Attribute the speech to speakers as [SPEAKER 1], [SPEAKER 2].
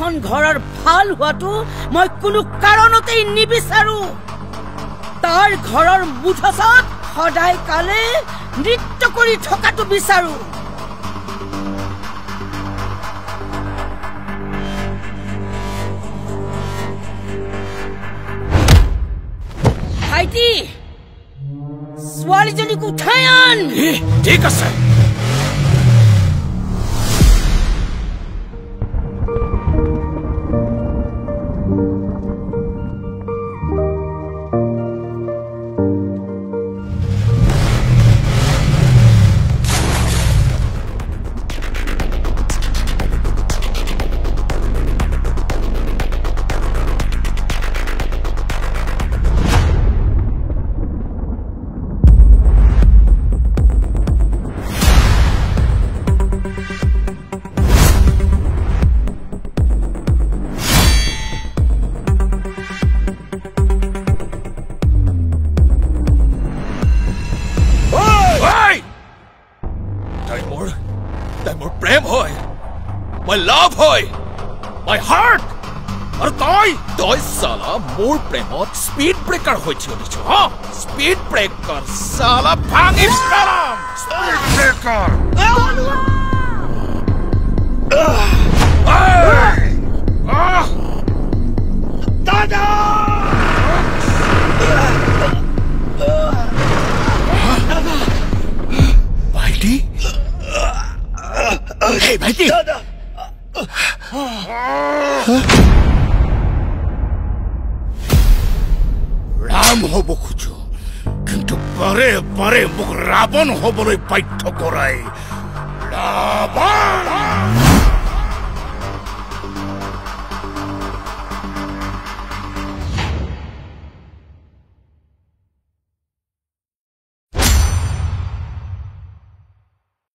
[SPEAKER 1] এখন ঘৰৰ ভাল হোৱাটো মই কোনো কাৰণতেই নিবিচাৰো তাৰ ঘৰৰ মুঠছত সদায় কালে নৃত্য কৰি থকাটো বিচাৰো ভাইটি ছোৱালীজনীক উঠাই আন
[SPEAKER 2] ঠিক আছে My love hoy, my heart. Ar toy sala more premot speed breaker hoy chhodicho ha speed breaker sala bhangis galam speed breaker dada Bhaiti hey Bhaiti dada Ram হব খুঁজো কিন্তু বারে বারে মুখ রাবণ হবলৈ বাধ্য করায় রাবণ